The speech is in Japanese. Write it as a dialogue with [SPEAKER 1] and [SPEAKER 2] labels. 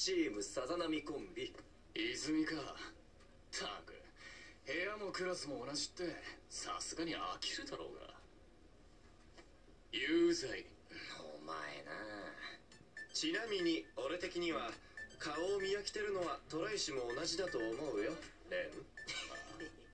[SPEAKER 1] チームさざ波コンビ。
[SPEAKER 2] 泉か。たく部屋もクラスも同じってさすがに飽きるだろうが。有罪。
[SPEAKER 1] お前な。ちなみに俺的には顔を見飽きてるのはトライシも同じだと思うよレン。